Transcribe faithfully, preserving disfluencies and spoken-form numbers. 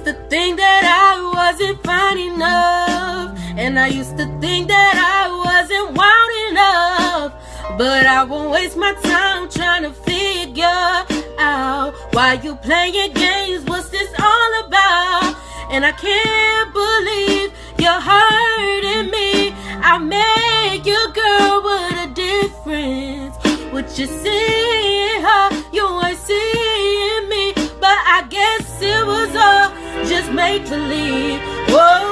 to think that I wasn't fine enough, and I used to think that I wasn't wild enough. But I won't waste my time trying to figure out why you playing games, what's this all about? And I can't believe you're hurting me. I make you girl, what a difference. What you seeing her, you ain't seeing me. But I guess it was all just make believe. Whoa.